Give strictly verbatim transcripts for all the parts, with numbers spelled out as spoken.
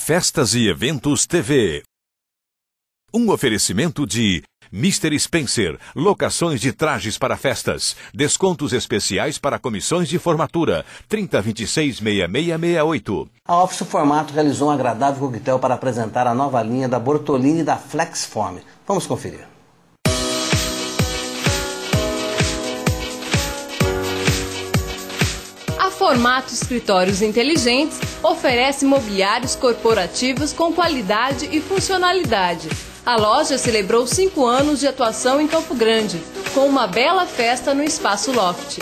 Festas e Eventos T V. Um oferecimento de mister Spencer, locações de trajes para festas, descontos especiais para comissões de formatura, trinta, vinte e seis, sessenta e seis sessenta e oito. A Office Formato realizou um agradável coquetel para apresentar a nova linha da Bortolini e da Flexform. Vamos conferir. A Formato Escritórios Inteligentes oferece mobiliários corporativos com qualidade e funcionalidade. A loja celebrou cinco anos de atuação em Campo Grande, com uma bela festa no Espaço Loft.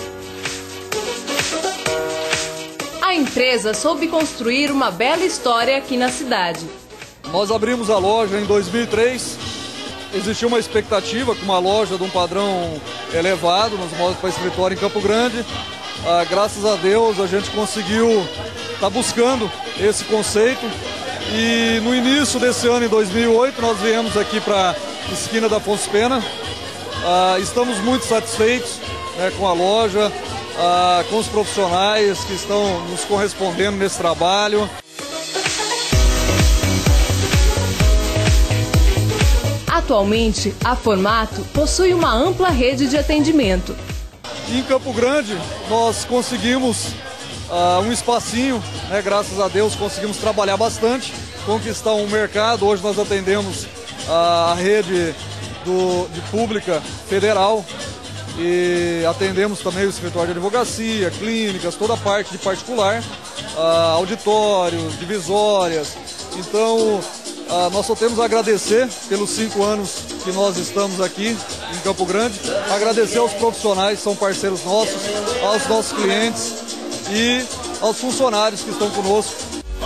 A empresa soube construir uma bela história aqui na cidade. Nós abrimos a loja em dois mil e três. Existia uma expectativa com uma loja de um padrão elevado nos móveis para escritório em Campo Grande. Ah, graças a Deus a gente conseguiu estar buscando esse conceito. E no início desse ano, em dois mil e oito, nós viemos aqui para a esquina da Afonso Pena. Ah, estamos muito satisfeitos, né, com a loja, ah, com os profissionais que estão nos correspondendo nesse trabalho. Atualmente, a Formato possui uma ampla rede de atendimento. Em Campo Grande, nós conseguimos uh, um espacinho, né, graças a Deus conseguimos trabalhar bastante, conquistar um mercado. Hoje nós atendemos uh, a rede do, de pública federal e atendemos também o escritório de advocacia, clínicas, toda a parte de particular, uh, auditórios, divisórias. Então, Uh, nós só temos a agradecer pelos cinco anos que nós estamos aqui em Campo Grande, agradecer aos profissionais que são parceiros nossos, aos nossos clientes e aos funcionários que estão conosco.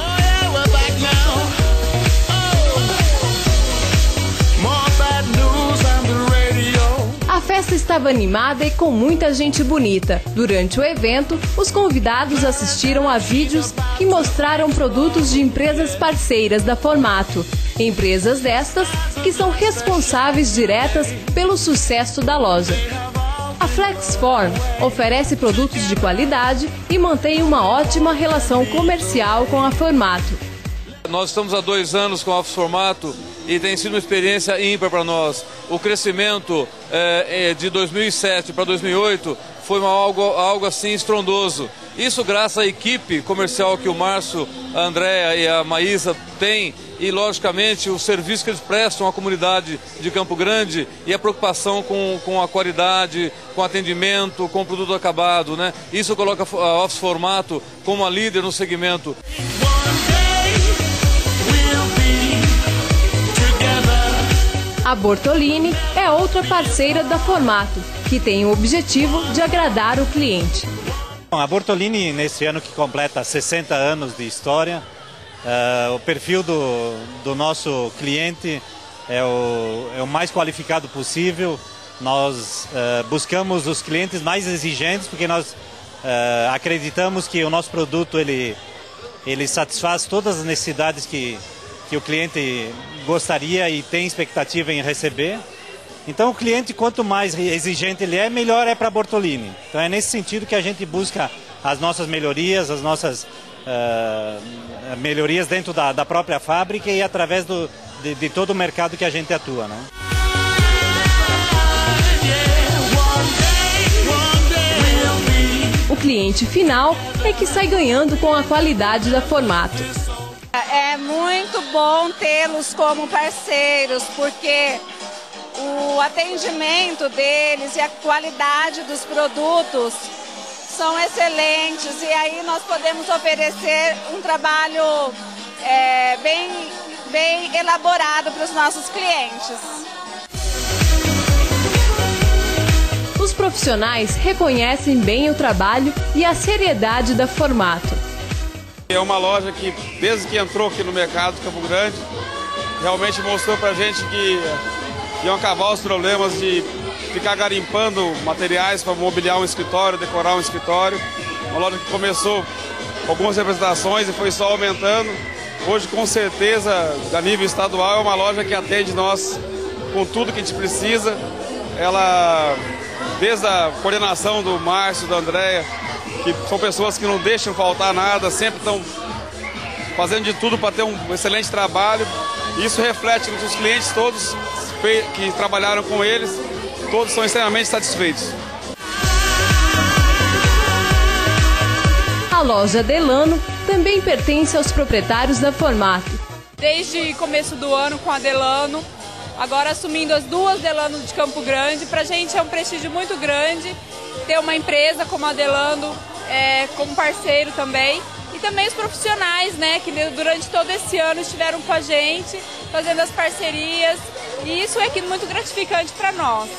A festa estava animada e com muita gente bonita. Durante o evento, os convidados assistiram a vídeos que mostraram produtos de empresas parceiras da Formato. Empresas destas que são responsáveis diretas pelo sucesso da loja. A Flexform oferece produtos de qualidade e mantém uma ótima relação comercial com a Formato. Nós estamos há dois anos com a Office Formato e tem sido uma experiência ímpar para nós. O crescimento é, de dois mil e sete para dois mil e oito foi uma, algo, algo assim estrondoso. Isso graças à equipe comercial que o Márcio, a Andréa e a Maísa têm e, logicamente, o serviço que eles prestam à comunidade de Campo Grande e a preocupação com, com a qualidade, com o atendimento, com o produto acabado, né? Isso coloca a Office Formato como a líder no segmento. A Bortolini é outra parceira da Formato, que tem o objetivo de agradar o cliente. Bom, a Bortolini, nesse ano que completa sessenta anos de história, uh, o perfil do, do nosso cliente é o, é o mais qualificado possível. Nós uh, buscamos os clientes mais exigentes, porque nós uh, acreditamos que o nosso produto ele, ele satisfaz todas as necessidades que, que o cliente gostaria e tem expectativa em receber. Então o cliente, quanto mais exigente ele é, melhor é para a Bortolini. Então é nesse sentido que a gente busca as nossas melhorias, as nossas uh, melhorias dentro da, da própria fábrica e através do, de, de todo o mercado que a gente atua, né? O cliente final é que sai ganhando com a qualidade da Formato. É muito bom tê-los como parceiros, porque o atendimento deles e a qualidade dos produtos são excelentes, e aí nós podemos oferecer um trabalho é, bem, bem elaborado para os nossos clientes. Os profissionais reconhecem bem o trabalho e a seriedade da Formato. É uma loja que, desde que entrou aqui no mercado de Campo Grande, realmente mostrou pra gente que iam acabar os problemas de ficar garimpando materiais para mobiliar um escritório, decorar um escritório. Uma loja que começou com algumas representações e foi só aumentando. Hoje, com certeza, a nível estadual, é uma loja que atende nós com tudo que a gente precisa. Ela, desde a coordenação do Márcio, da Andréa, que são pessoas que não deixam faltar nada, sempre estão fazendo de tudo para ter um excelente trabalho. Isso reflete nos clientes todos que trabalharam com eles, todos são extremamente satisfeitos. A loja Delano também pertence aos proprietários da Formato. Desde começo do ano com a Delano, agora assumindo as duas Delano de Campo Grande, para a gente é um prestígio muito grande ter uma empresa como a Delano é, como parceiro também. E também os profissionais, né, que durante todo esse ano estiveram com a gente, fazendo as parcerias. E isso é muito gratificante para nós.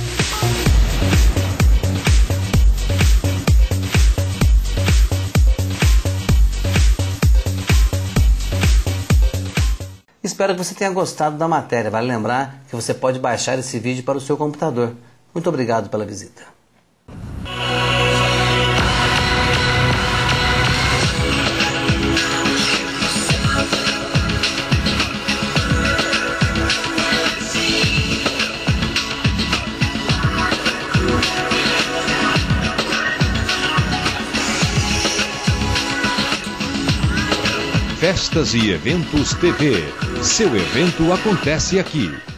Espero que você tenha gostado da matéria. Vale lembrar que você pode baixar esse vídeo para o seu computador. Muito obrigado pela visita. Festas e Eventos T V. Seu evento acontece aqui.